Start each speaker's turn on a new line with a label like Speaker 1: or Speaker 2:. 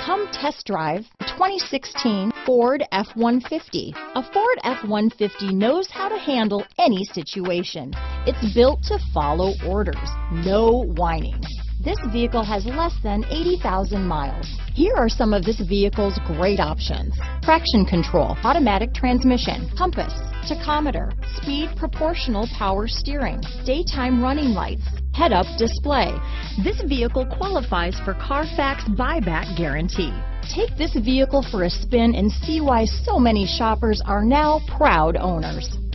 Speaker 1: Come test drive the 2016 Ford F-150. A Ford F-150 knows how to handle any situation. It's built to follow orders, no whining. This vehicle has less than 80,000 miles. Here are some of this vehicle's great options: traction control, automatic transmission, compass, tachometer, speed proportional power steering, daytime running lights, head-up display. This vehicle qualifies for Carfax buyback guarantee. Take this vehicle for a spin and see why so many shoppers are now proud owners.